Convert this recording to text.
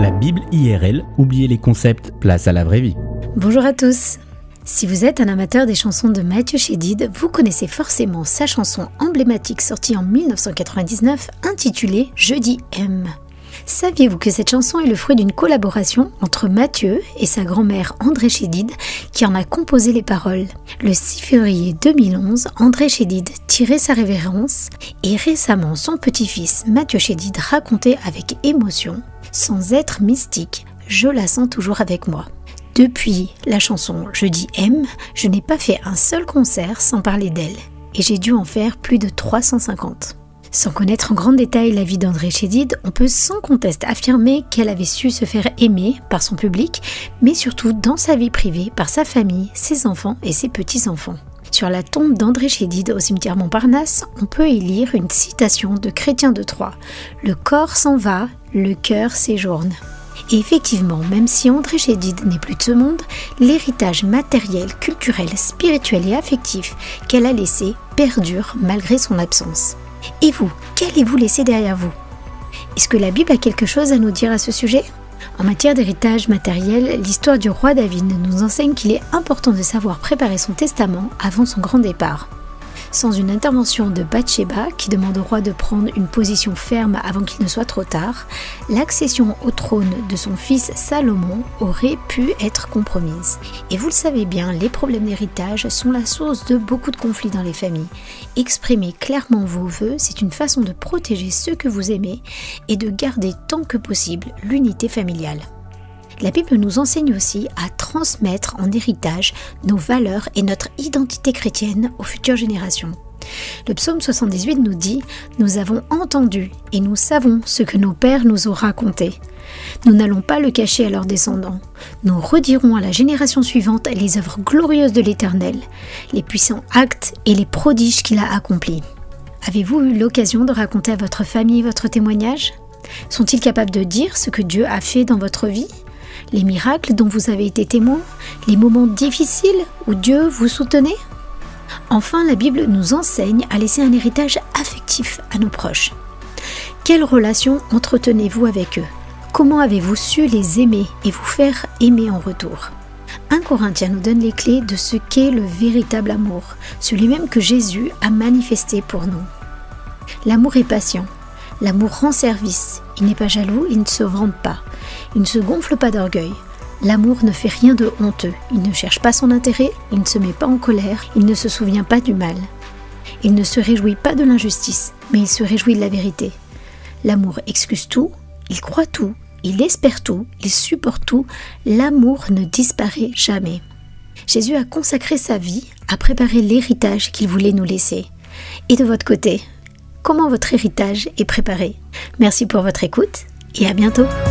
La Bible IRL, oubliez les concepts, place à la vraie vie. Bonjour à tous. Si vous êtes un amateur des chansons de Mathieu Chédid, vous connaissez forcément sa chanson emblématique sortie en 1999 intitulée « Je dis M ». Saviez-vous que cette chanson est le fruit d'une collaboration entre Mathieu et sa grand-mère André Chédid qui en a composé les paroles? Le 6 février 2011, André Chédid tirait sa révérence et récemment son petit-fils Mathieu Chédid racontait avec émotion « Sans être mystique, je la sens toujours avec moi ». Depuis la chanson « Je dis M », je n'ai pas fait un seul concert sans parler d'elle et j'ai dû en faire plus de 350. Sans connaître en grand détail la vie d'André Chédid, on peut sans conteste affirmer qu'elle avait su se faire aimer par son public, mais surtout dans sa vie privée par sa famille, ses enfants et ses petits-enfants. Sur la tombe d'André Chédid au cimetière Montparnasse, on peut y lire une citation de Chrétien de Troyes « Le corps s'en va, le cœur séjourne ». Et effectivement, même si André Chédid n'est plus de ce monde, l'héritage matériel, culturel, spirituel et affectif qu'elle a laissé perdure malgré son absence. Et vous, qu'allez-vous laisser derrière vous? Est-ce que la Bible a quelque chose à nous dire à ce sujet? En matière d'héritage matériel, l'histoire du roi David nous enseigne qu'il est important de savoir préparer son testament avant son grand départ. Sans une intervention de Bathsheba, qui demande au roi de prendre une position ferme avant qu'il ne soit trop tard, l'accession au trône de son fils Salomon aurait pu être compromise. Et vous le savez bien, les problèmes d'héritage sont la source de beaucoup de conflits dans les familles. Exprimer clairement vos vœux, c'est une façon de protéger ceux que vous aimez et de garder tant que possible l'unité familiale. La Bible nous enseigne aussi à transmettre en héritage nos valeurs et notre identité chrétienne aux futures générations. Le psaume 78 nous dit « Nous avons entendu et nous savons ce que nos pères nous ont raconté. Nous n'allons pas le cacher à leurs descendants. Nous redirons à la génération suivante les œuvres glorieuses de l'Éternel, les puissants actes et les prodiges qu'il a accomplis. » Avez-vous eu l'occasion de raconter à votre famille votre témoignage? Sont-ils capables de dire ce que Dieu a fait dans votre vie? Les miracles dont vous avez été témoin, les moments difficiles où Dieu vous soutenait? Enfin, la Bible nous enseigne à laisser un héritage affectif à nos proches. Quelle relation entretenez-vous avec eux? Comment avez-vous su les aimer et vous faire aimer en retour? 1 Corinthiens nous donne les clés de ce qu'est le véritable amour, celui même que Jésus a manifesté pour nous. L'amour est patient. L'amour rend service, il n'est pas jaloux, il ne se vante pas, il ne se gonfle pas d'orgueil. L'amour ne fait rien de honteux, il ne cherche pas son intérêt, il ne se met pas en colère, il ne se souvient pas du mal. Il ne se réjouit pas de l'injustice, mais il se réjouit de la vérité. L'amour excuse tout, il croit tout, il espère tout, il supporte tout, l'amour ne disparaît jamais. Jésus a consacré sa vie à préparer l'héritage qu'il voulait nous laisser. Et de votre côté, comment votre héritage est préparé? Merci pour votre écoute et à bientôt.